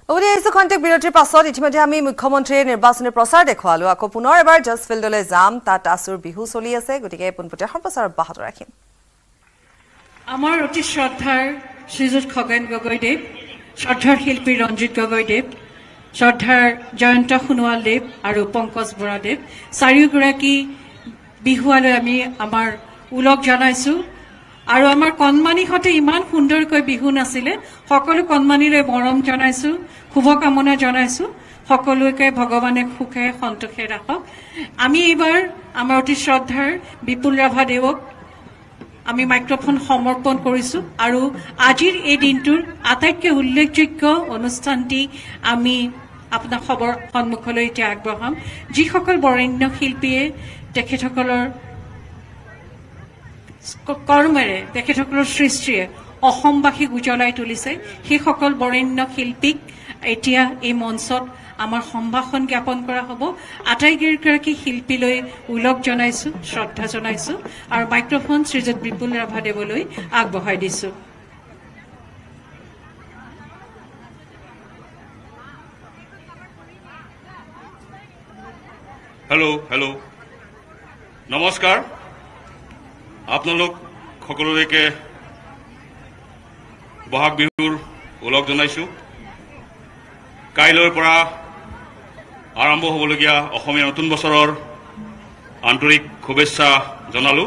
খন্তেক বিৰতিৰ পাছত ইতিমধ্যে আমি মুখ্যমন্ত্ৰীৰ নিৰ্বাচনী প্ৰচাৰ দেখুৱালো আকৌ পুনৰ এবাৰ জাষ্ট ফিল্ডলৈ যাম তাত আছুৰ বিহু চলি আছে গতিকে পোনপটীয়া সম্প্ৰচাৰ অব্যাহত ৰাখিম আমাৰ অতি শ্ৰদ্ধাৰ শ্ৰীযুত খগেন গগৈদেৱ শ্ৰদ্ধাৰ শিল্পী ৰঞ্জিত গগৈদেৱ শ্ৰদ্ধাৰ জয়ন্ত সোণোৱালদেৱ আৰু পংকজ বৰাদেৱ চাৰিওগৰাকী বিহুৱালৈ আমি আমাৰ উলগ জনাইছো আৰু আমাৰ কণমানিহঁতে ইমান সুন্দৰকৈ বিহু নাছিলে সকলো কণমানিৰে মৰম জনাইছো শুভকামনা জনাইছো সকলোকে ভগৱানে সুখে সন্তোষে ৰাখক আমি এইবাৰ আমাৰ অতি শ্ৰদ্ধাৰ বিপুল ৰাভা দেৱক আমি মাইক্ৰফোন সমৰ্পণ কৰিছো আৰু আজিৰ এই দিনটোৰ আটাইতকৈ উল্লেখযোগ্য অনুষ্ঠানটি আমি আপোনাৰ খবৰ সন্মুখলৈ এতিয়া আগবঢ়াম যিসকল বৰেণ্য শিল্পীয়ে তেখেতসকলৰ কৰ্মেৰে তেখেতসকলৰ সৃষ্টিয়ে অসমবাসীক উজ্বলাই তুলিছে সেইসকল বৰেণ্য শিল্পীক এতিয়া এই মঞ্চত আমাৰ সম্ভাষণ জ্ঞাপন কৰা হ'ব আটাইগৰাকী শিল্পীলৈ উলগ জনাইছো শ্ৰদ্ধা জনাইছো আৰু মাইক্ৰফোন শ্ৰীযুত বিপুল ৰাভাদেৱলৈ আগবঢ়াই দিছো হেল্ল' নমস্কাৰ আপোনালোক সকলোকে বহাগ বিহুৰ উলগ জনাইছো কাইলৈৰ পৰা আৰম্ভ হ'বলগীয়া অসমীয়া নতুন বছৰৰ আন্তৰিক শুভেচ্ছা জনালো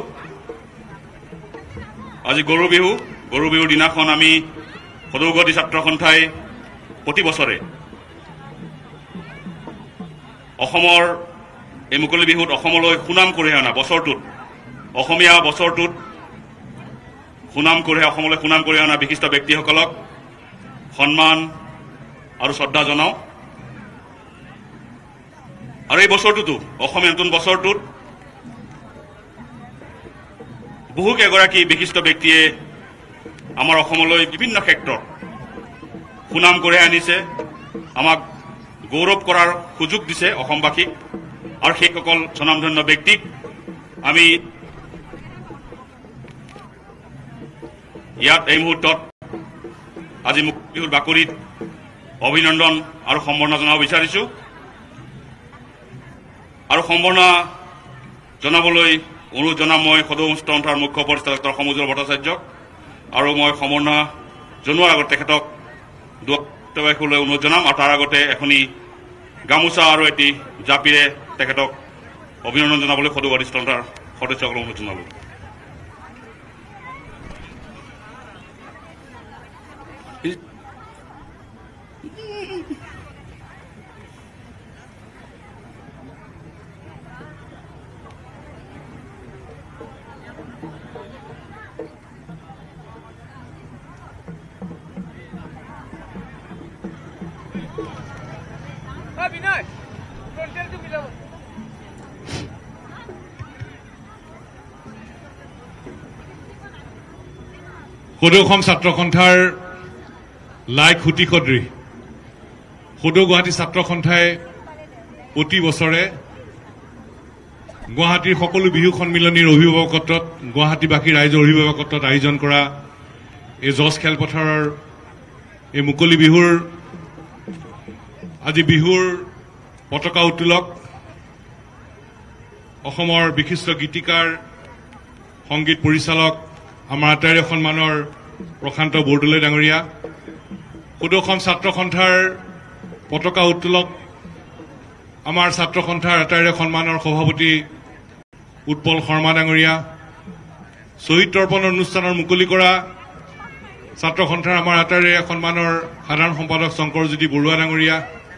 আজি গৰু বিহুৰ দিনাখন আমি সদৌগতি ছাত্ৰ সন্থাই প্ৰতি বছৰে অসমৰ এই মুকলি বিহুত অসমলৈ সুনাম কঢ়িয়াই অনা বছৰটোত অসমীয়া বছৰটোত অসমলৈ সুনাম কঢ়িয়াই অনা বিশিষ্ট ব্যক্তিসকলক সন্মান আৰু শ্ৰদ্ধা জনাও আৰু এই বছৰটোতো অসমীয়া নতুন বছৰটোত বহু কেইগৰাকী বিশিষ্ট ব্যক্তিয়ে আমাৰ অসমলৈ বিভিন্ন ক্ষেত্ৰত সুনাম কঢ়িয়াই আনিছে আমাক গৌৰৱ কৰাৰ সুযোগ দিছে অসমবাসীক আৰু সেইসকল স্বনামধন্য ব্যক্তিক আমি ইয়াত এই মুহূৰ্তত আজি মুকলি বিহুৰ বাকৰিত অভিনন্দন আৰু সম্বৰ্ধনা জনাব বিচাৰিছো আৰু সম্বৰ্ধনা জনাবলৈ অনুৰোধ জনাম মই সদৌ সন্থাৰ মুখ্য পৰিচালক ডক্টৰ সমুজ্জ্বল ভট্টাচাৰ্যক আৰু মই সম্বৰ্ধনা জনোৱাৰ আগত তেখেতক দুৱাইলৈ অনুৰোধ জনাম আৰু তাৰ আগতে এখনি গামোচা আৰু এটি জাপিৰে তেখেতক অভিনন্দন জনাবলৈ সদৌ সন্থাৰ সদস্যসকলক অনুৰোধ জনালো সদৌ অসম ছাত্ৰ সন্থাৰ লাইক সুতি সদৃশ সদৌ গুৱাহাটী ছাত্ৰ সন্থাই প্ৰতি বছৰে গুৱাহাটীৰ সকলো বিহু সন্মিলনীৰ অভিভাৱকত্বত গুৱাহাটীবাসী ৰাইজৰ অভিভাৱকত্বত আয়োজন কৰা এই জজ খেলপথাৰৰ এই মুকলি বিহুৰ আজি বিহুৰ পতাকা উত্তোলক অসমৰ বিশিষ্ট গীতিকাৰ সংগীত পৰিচালক আমাৰ আটাইৰে সন্মানৰ প্ৰশান্ত বৰদলৈ ডাঙৰীয়া সদৌ অসম ছাত্ৰ সন্থাৰ পতাকা উত্তোলক আমাৰ ছাত্ৰ সন্থাৰ আটাইৰে সন্মানৰ সভাপতি উৎপল শৰ্মা ডাঙৰীয়া শ্বহীদ তৰ্পণ অনুষ্ঠানৰ মুকলি কৰা ছাত্ৰ সন্থাৰ আমাৰ আটাইৰে সন্মানৰ সাধাৰণ সম্পাদক শংকৰজ্যোতি বৰুৱা ডাঙৰীয়া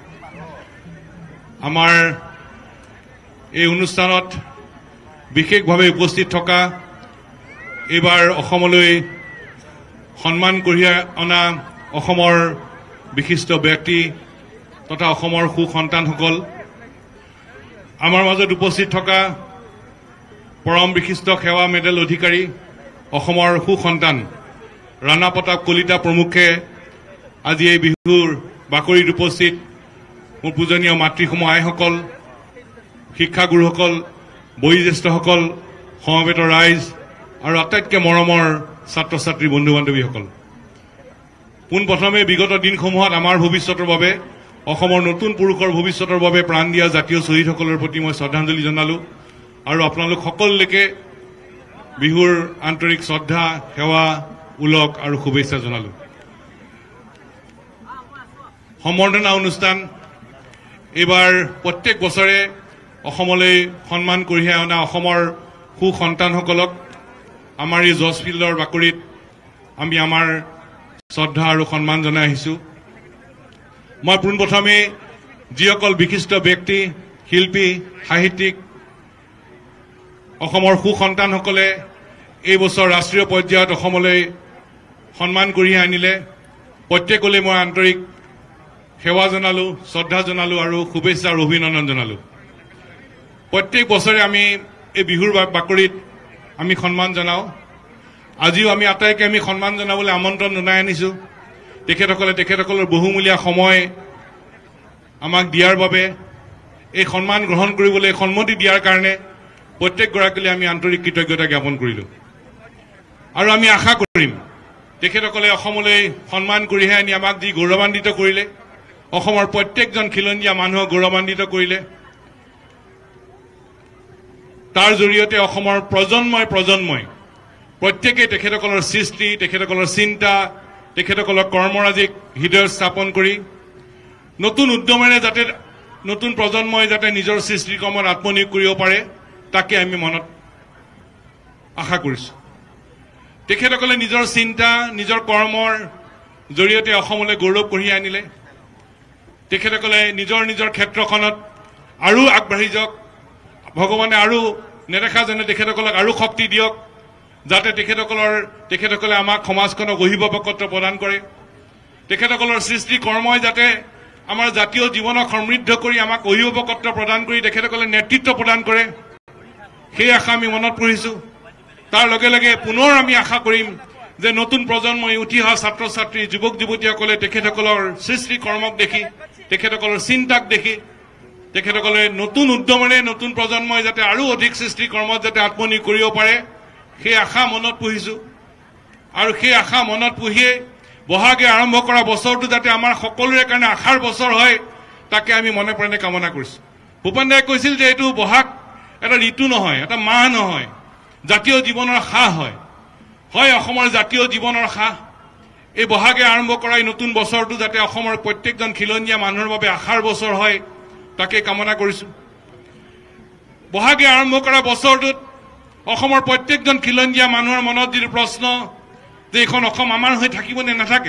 আমাৰ এই অনুষ্ঠানত বিশেষভাৱে উপস্থিত থকা এইবাৰ অসমলৈ সন্মান কঢ়িয়াই অনা অসমৰ বিশিষ্ট ব্যক্তি তথা অসমৰ সুসন্তানসকল আমাৰ মাজত উপস্থিত থকা পৰম বিশিষ্ট সেৱা মেডেল অধিকাৰী অসমৰ সুসন্তান ৰাণা প্ৰতাপ কলিতা প্ৰমুখে আজি এই বিহুৰ বাকৰিত উপস্থিত মোৰ পূজনীয় মাতৃসমূহ আইসকল শিক্ষাগুৰুসকল বয়োজ্যেষ্ঠসকল সমবেত ৰাইজ আৰু আটাইতকৈ মৰমৰ ছাত্ৰ ছাত্ৰী বন্ধু বান্ধৱীসকল পোনপ্ৰথমে বিগত দিনসমূহত আমাৰ ভৱিষ্যতৰ বাবে অসমৰ নতুন পুৰুষৰ ভৱিষ্যতৰ বাবে প্ৰাণ দিয়া জাতীয় শ্বহীদসকলৰ প্ৰতি মই শ্ৰদ্ধাঞ্জলি জনালোঁ আৰু আপোনালোক সকলোলৈকে বিহুৰ আন্তৰিক শ্ৰদ্ধা সেৱা উলক আৰু শুভেচ্ছা জনালোঁ। সম্বৰ্ধনা অনুষ্ঠান এইবাৰ প্ৰত্যেক বছৰে অসমলৈ সন্মান কঢ়িয়াই অনা অসমৰ সুসন্তানসকলক আমাৰ এই জজ ফিল্ডৰ বাকৰিত আমি আমাৰ শ্ৰদ্ধা আৰু সন্মান জনাই আহিছোঁ। মই পোনপ্ৰথমে যিসকল বিশিষ্ট ব্যক্তি শিল্পী সাহিত্যিক অসমৰ সুসন্তানসকলে এই বছৰ ৰাষ্ট্ৰীয় পৰ্যায়ত অসমলৈ সন্মান কঢ়িয়াই আনিলে প্ৰত্যেকলৈ মই আন্তৰিক সেৱা জনালোঁ, শ্ৰদ্ধা জনালোঁ আৰু শুভেচ্ছা আৰু অভিনন্দন জনালোঁ। প্ৰত্যেক বছৰে আমি এই বিহুৰ বাকৰিত আমি সন্মান জনাওঁ। আজিও আমি আটাইকে আমি সন্মান জনাবলৈ আমন্ত্ৰণ জনাই আনিছোঁ। তেখেতসকলৰ বহুমূলীয়া সময় আমাক দিয়াৰ বাবে এই সন্মান গ্ৰহণ কৰিবলৈ সন্মতি দিয়াৰ কাৰণে প্ৰত্যেকগৰাকীলৈ আমি আন্তৰিক কৃতজ্ঞতা জ্ঞাপন কৰিলোঁ আৰু আমি আশা কৰিম তেখেতসকলে অসমলৈ সন্মান কঢ়িয়াই আনি আমাক যি গৌৰৱান্বিত কৰিলে, অসমৰ প্ৰত্যেকজন খিলঞ্জীয়া মানুহক গৌৰৱান্বিত কৰিলে, তাৰ জৰিয়তে অসমৰ প্ৰজন্মই প্ৰত্যেকেই তেখেতসকলৰ সৃষ্টি, তেখেতসকলৰ চিন্তা, তেখেতসকলৰ কৰ্মৰাজিক হৃদয়ত স্থাপন কৰি নতুন উদ্যমেৰে যাতে নতুন প্ৰজন্মই যাতে নিজৰ সৃষ্টিৰ কৰ্মত আত্মনিয়োগ কৰিব পাৰে তাকে আমি মনত আশা কৰিছোঁ। তেখেতসকলে নিজৰ চিন্তা, নিজৰ কৰ্মৰ জৰিয়তে অসমলৈ গৌৰৱ কঢ়িয়াই আনিলে। তেখেতসকলে নিজৰ ক্ষেত্ৰখনত আৰু আগবাঢ়ি যাওক, ভগৱানে আৰু নেদেখা যেনে তেখেতসকলক আৰু শক্তি দিয়ক, যাতে তেখেতসকলে আমাক সমাজখনক অভিভাৱকত্ব প্ৰদান কৰে। তেখেতসকলৰ সৃষ্টি কৰ্মই যাতে আমাৰ জাতীয় জীৱনক সমৃদ্ধ কৰি আমাক অভিভাৱকত্ব প্ৰদান কৰি তেখেতসকলে নেতৃত্ব প্ৰদান কৰে, সেই আশা আমি মনত পুহিছোঁ। তাৰ লগে লগে পুনৰ আমি আশা কৰিম যে নতুন প্ৰজন্মই উঠি অহা ছাত্ৰ ছাত্ৰী যুৱক যুৱতীসকলে তেখেতসকলৰ সৃষ্টি কৰ্মক দেখি, তেখেতসকলৰ চিন্তাক দেখি তেখেতসকলে নতুন উদ্যমেৰে নতুন প্ৰজন্মই যাতে আৰু অধিক সৃষ্টি কৰ্মত যাতে আত্মনিয়োগ কৰিব পাৰে, সেই আশা মনত পুহিছোঁ। আৰু সেই আশা মনত পুহিয়ে বহাগে আৰম্ভ কৰা বছৰটো যাতে আমাৰ সকলোৰে কাৰণে আশাৰ বছৰ হয় তাকে আমি মনে প্ৰাণে কামনা কৰিছোঁ। ভূপেন দায়ে কৈছিল যে এইটো বহাগ এটা ঋতু নহয়, এটা মাহ নহয়, জাতীয় জীৱনৰ সাহ হয়। হয়, অসমৰ জাতীয় জীৱনৰ সাহ। এই বহাগে আৰম্ভ কৰা এই নতুন বছৰটো যাতে অসমৰ প্ৰত্যেকজন খিলঞ্জীয়া মানুহৰ বাবে আশাৰ বছৰ হয় তাকে কামনা কৰিছোঁ। বহাগে আৰম্ভ কৰা বছৰটোত অসমৰ প্ৰত্যেকজন খিলঞ্জীয়া মানুহৰ মনত যিটো প্ৰশ্ন যে এইখন অসম আমাৰ হৈ থাকিব নে নাথাকে,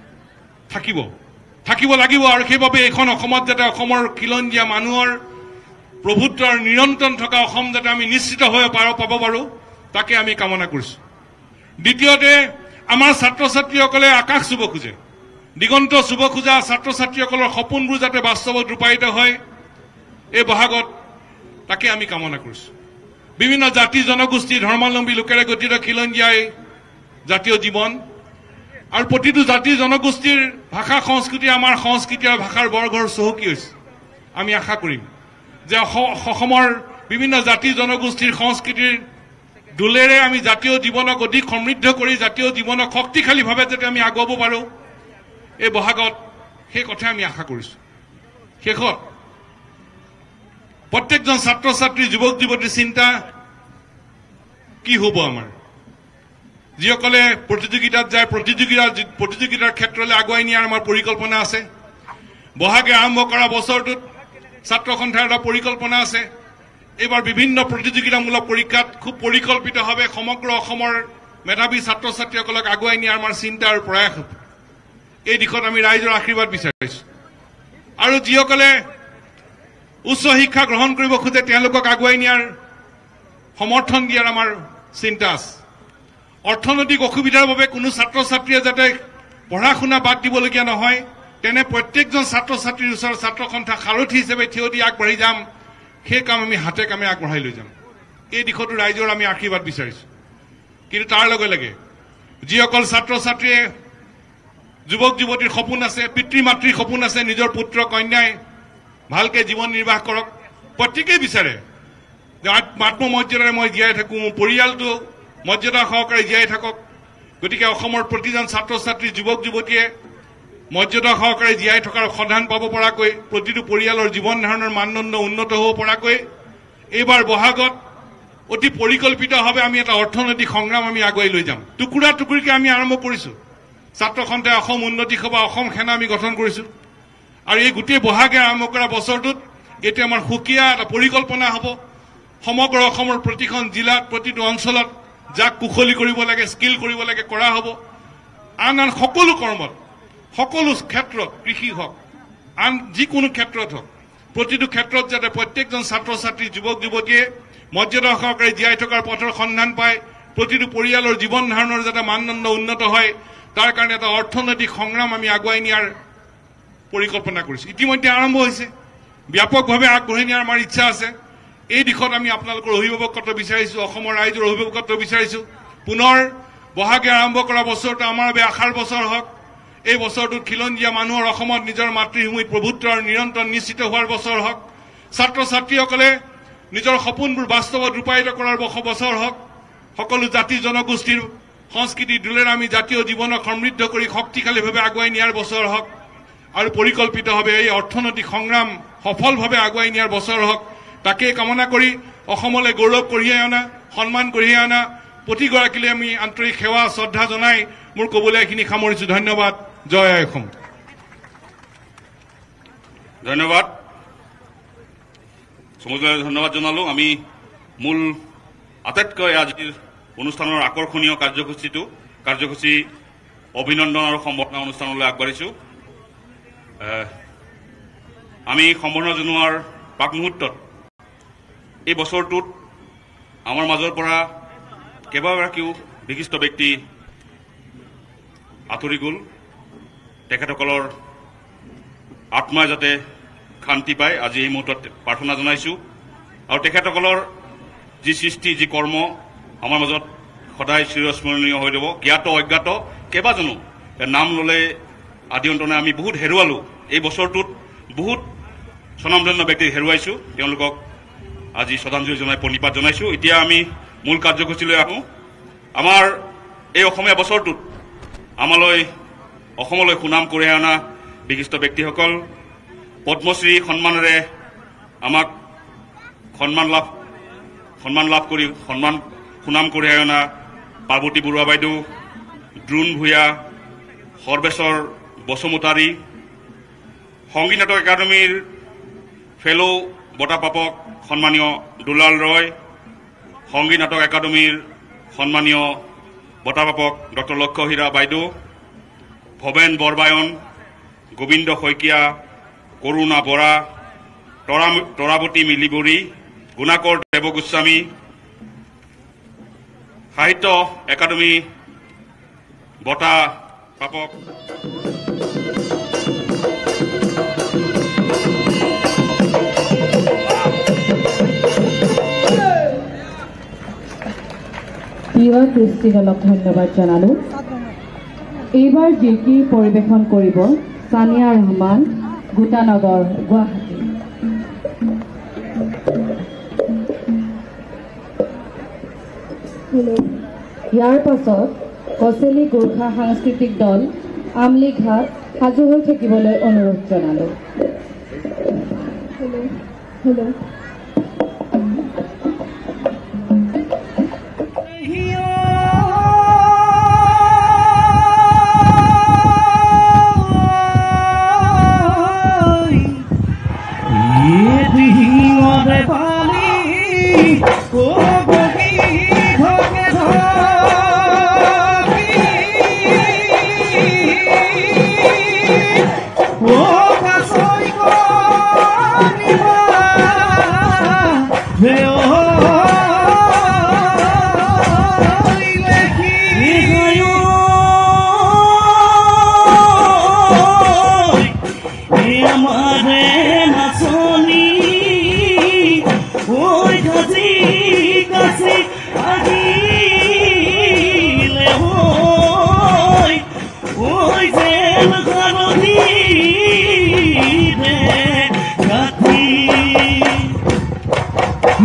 থাকিব লাগিব। আৰু সেইবাবে এইখন অসমত যাতে অসমৰ খিলঞ্জীয়া মানুহৰ প্ৰভুত্বৰ নিৰন্তৰ থকা অসম যাতে আমি নিশ্চিত হৈ পাব পাৰোঁ তাকে আমি কামনা কৰিছোঁ। দ্বিতীয়তে, আমাৰ ছাত্ৰ ছাত্ৰীসকলে আকাশ চুব খোজে, দিগন্ত চুব খোজা ছাত্ৰ ছাত্ৰীসকলৰ সপোনবোৰ যাতে বাস্তৱত ৰূপায়িত হয় এই বহাগত তাকে আমি কামনা কৰিছোঁ। বিভিন্ন জাতি জনগোষ্ঠী ধৰ্মাৱলম্বী লোকেৰে গঠিত খিলঞ্জীয়াই জাতীয় জীৱন আৰু প্ৰতিটো জাতি জনগোষ্ঠীৰ ভাষা সংস্কৃতি আমাৰ সংস্কৃতি আৰু ভাষাৰ বৰঘৰ চহকী হৈছে। আমি আশা কৰিম যে অসমৰ বিভিন্ন জাতি জনগোষ্ঠীৰ সংস্কৃতিৰ দোলেৰে আমি জাতীয় জীৱনক অধিক সমৃদ্ধ কৰি জাতীয় জীৱনক শক্তিশালীভাৱে যাতে আমি আগুৱাব পাৰোঁ এই বহাগত, সেই কথা আমি আশা কৰিছোঁ। শেষত প্ৰত্যেকজন ছাত্ৰ ছাত্ৰী যুৱক যুৱতীৰ চিন্তা কি হ'ব? আমাৰ যিসকলে প্ৰতিযোগিতাত যায় প্ৰতিযোগিতাৰ ক্ষেত্ৰলৈ আগুৱাই নিয়াৰ আমাৰ পৰিকল্পনা আছে। বহাগে আৰম্ভ কৰা বছৰটোত ছাত্ৰ সন্থাৰ এটা পৰিকল্পনা আছে। এইবাৰ বিভিন্ন প্ৰতিযোগিতামূলক পৰীক্ষাত খুব পৰিকল্পিতভাৱে সমগ্ৰ অসমৰ মেধাৱী ছাত্ৰ ছাত্ৰীসকলক আগুৱাই নিয়াৰ আমাৰ চিন্তা আৰু প্ৰয়াস হ'ব। এই দিশত আমি ৰাইজৰ আশীৰ্বাদ বিচাৰিছোঁ। আৰু যিসকলে উচ্চ শিক্ষা গ্ৰহণ কৰিব খোজে তেওঁলোকক আগুৱাই নিয়াৰ সমৰ্থন দিয়াৰ আমাৰ চিন্তা আছে। অৰ্থনৈতিক অসুবিধাৰ বাবে কোনো ছাত্ৰ ছাত্ৰীয়ে যাতে পঢ়া শুনা বাদ দিবলগীয়া নহয়, তেনে প্ৰত্যেকজন ছাত্ৰ ছাত্ৰীৰ ওচৰত ছাত্ৰ সন্থা সাৰথী হিচাপে থিয় দি আগবাঢ়ি যাম, সেই কাম আমি হাতে কামে আগবঢ়াই লৈ যাম। এই দিশতো ৰাইজৰ আমি আশীৰ্বাদ বিচাৰিছোঁ। কিন্তু তাৰ লগে লগে যিসকল ছাত্ৰ ছাত্ৰীয়ে যুৱক যুৱতীৰ সপোন আছে, পিতৃ মাতৃৰ সপোন আছে, নিজৰ পুত্ৰ কন্যাই ভালকৈ জীৱন নিৰ্বাহ কৰক, প্ৰত্যেকেই বিচাৰে যে আত্মমৰ্যাদাৰে মই জীয়াই থাকোঁ, পৰিয়ালটো মৰ্যাদা সহকাৰে জীয়াই থাকক, গতিকে অসমৰ প্ৰতিজন ছাত্ৰ ছাত্ৰী যুৱক যুৱতীয়ে মৰ্যাদা সহকাৰে জীয়াই থকাৰ সন্ধান পাব পৰাকৈ প্ৰতিটো পৰিয়ালৰ জীৱন ধাৰণৰ মানদণ্ড উন্নত হ'ব পৰাকৈ এইবাৰ বহাগত অতি পৰিকল্পিতভাৱে আমি এটা অৰ্থনৈতিক সংগ্ৰাম আমি আগুৱাই লৈ যাম। টুকুৰা টুকুৰিকৈ আমি আৰম্ভ কৰিছোঁ। ছাত্ৰ সন্থাই অসম উন্নতি সভা অসম সেনা আমি গঠন কৰিছোঁ আৰু এই গোটেই বহাগে আৰম্ভ কৰা বছৰটোত এইটো আমাৰ সুকীয়া এটা পৰিকল্পনা হ'ব। সমগ্ৰ অসমৰ প্ৰতিখন জিলাত প্ৰতিটো অঞ্চলত যাক কুশলী কৰিব লাগে স্কিল কৰিব লাগে কৰা হ'ব। আন আন সকলো কৰ্মত সকলো ক্ষেত্ৰত কৃষি হওক আন যিকোনো ক্ষেত্ৰত হওক প্ৰতিটো ক্ষেত্ৰত যাতে প্ৰত্যেকজন ছাত্ৰ ছাত্ৰী যুৱক যুৱতীয়ে মৰ্যাদা সহকাৰে জীয়াই থকাৰ পথৰ সন্ধান পায়, প্ৰতিটো পৰিয়ালৰ জীৱন ধাৰণৰ যাতে মানদণ্ড উন্নত হয় তাৰ কাৰণে এটা অৰ্থনৈতিক সংগ্ৰাম আমি আগুৱাই নিয়াৰ পৰিকল্পনা কৰিছোঁ। ইতিমধ্যে আৰম্ভ হৈছে, ব্যাপকভাৱে আগবঢ়াই নিয়াৰ আমাৰ ইচ্ছা আছে। এই দিশত আমি আপোনালোকৰ অভিভাৱকত্ব বিচাৰিছোঁ, অসমৰ ৰাইজৰ অভিভাৱকত্ব বিচাৰিছোঁ। পুনৰ বহাগে আৰম্ভ কৰা বছৰটো আমাৰ বাবে আশাৰ বছৰ হওক। এই বছৰটোত খিলঞ্জীয়া মানুহৰ অসমত নিজৰ মাতৃভূমিত প্ৰভুত্ব আৰু নিৰন্তৰ নিশ্চিত হোৱাৰ বছৰ হওক। ছাত্ৰ ছাত্ৰীসকলে নিজৰ সপোনবোৰ বাস্তৱত ৰূপায়িত কৰাৰ বছৰ হওক। সকলো জাতি জনগোষ্ঠীৰ সংস্কৃতি দোলেৰে আমি জাতীয় জীৱনক সমৃদ্ধ কৰি শক্তিশালীভাৱে আগুৱাই নিয়াৰ বছৰ হওক আৰু পৰিকল্পিতভাৱে এই অৰ্থনৈতিক সংগ্ৰাম সফলভাৱে আগুৱাই নিয়াৰ বছৰ হওক। তাকেই কামনা কৰি অসমলৈ গৌৰৱ কঢ়িয়াই অনা সন্মান কঢ়িয়াই অনা প্ৰতিগৰাকীলৈ আমি আন্তৰিক সেৱা শ্ৰদ্ধা জনাই মোৰ ক'বলৈ এইখিনি সামৰিছোঁ। ধন্যবাদ। জয় আই অসম। ধন্যবাদ সমুদ্ৰলৈ ধন্যবাদ জনালোঁ। আমি মূল আটাইতকৈ আজিৰ অনুষ্ঠানৰ আকৰ্ষণীয় কাৰ্যসূচী অভিনন্দন আৰু সম্বৰ্ধনা অনুষ্ঠানলৈ আগবাঢ়িছোঁ। আমি সম্বৰ্ধনা জনোৱাৰ প্ৰাক মুহূৰ্তত এই বছৰটোত আমাৰ মাজৰ পৰা কেইবাগৰাকীও বিশিষ্ট ব্যক্তি আঁতৰি গ'ল। তেখেতসকলৰ আত্মাই যাতে শান্তি পায় আজি এই মুহূৰ্তত প্ৰাৰ্থনা জনাইছোঁ। আৰু তেখেতসকলৰ যি সৃষ্টি যি কৰ্ম আমাৰ মাজত সদায় চিৰস্মৰণীয় হৈ ৰ'ব। জ্ঞাত অজ্ঞাত কেইবাজনো নাম ল'লে আদি অন্তনে আমি বহুত হেৰুৱালোঁ। এই বছৰটোত বহুত স্বনামধন্য ব্যক্তিক হেৰুৱাইছোঁ। তেওঁলোকক আজি শ্ৰদ্ধাঞ্জলি জনাই প্ৰণিপাত জনাইছোঁ। এতিয়া আমি মূল কাৰ্যসূচীলৈ আহোঁ। আমাৰ এই অসমীয়া বছৰটোত অসমলৈ সুনাম কঢ়িয়াই অনা বিশিষ্ট ব্যক্তিসকল পদ্মশ্ৰী সন্মানেৰে আমাক সন্মান লাভ কৰি সুনাম কঢ়িয়াই অনা পাৰ্বতী বৰুৱা বাইদেউ, দ্ৰোণ ভূঞা, সৰ্বেশ্বৰ বসুমতাৰী, সংগীত নাটক একাডেমীৰ ফেল' বঁটা প্ৰাপক সন্মানীয় দুলাল ৰয়, সংগীত নাটক একাডেমীৰ সন্মানীয় বঁটা প্ৰাপক ডক্টৰ লক্ষ্যহীৰা বাইদেউ, ভৱেন বৰবায়ন, গোবিন্দ শইকীয়া, কৰুণা বৰা, তৰাৱতী মিলিবৰী, গুণাকৰ দেৱগোস্বামী, সাহিত্য একাডেমী বঁটা প্ৰাপক প্ৰিয় কৃষ্টিদলক ধন্যবাদ জনালোঁ। এইবাৰ জিকি পৰিৱেশন কৰিব ছানিয়া ৰহমান, গোটানগৰ, গুৱাহাটী। ইয়াৰ পাছত কচেলি গোৰ্খা সাংস্কৃতিক দল আমলিঘাট সাজু হৈ থাকিবলৈ অনুৰোধ জনালোঁ।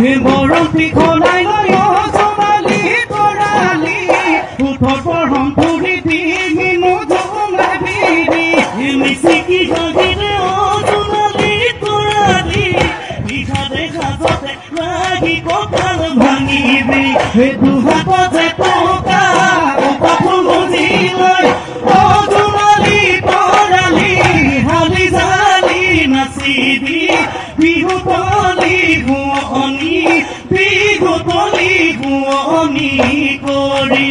গৰম তীখনাই সোণালী তৰালী উঠৰ সম্পূৰ্ণ সেইটো হাততে টকা কপাল বুজি লৈ অজুনালি তৰালি হালি জালি নাচিবি বিহু তলি শুৱনি বিহু তলি শুৱনি কৰি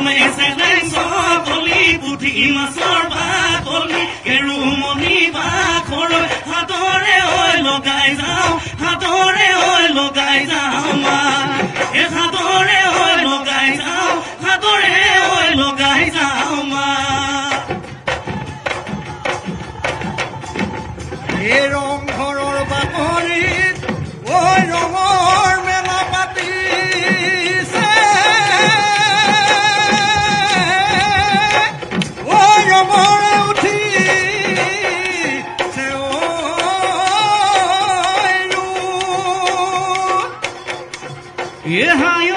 কলি পুঠি মাছৰ বাকলি কেৰুমণি বাখৰ হাতৰে হৈ লগাই যাওঁ হাতৰে হৈ লগাই যাওঁ মা এ হাতৰে হৈ লগাই যাওঁ হাতৰে হৈ লগাই যাওঁ মা এই ৰংঘৰৰ বাকৰিত ঐ ৰঙৰ মেলা পাতিছে ঐ ৰঙৰে উঠিছে হায়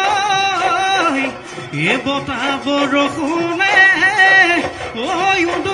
এ বতাহ বৰষুণে ঐ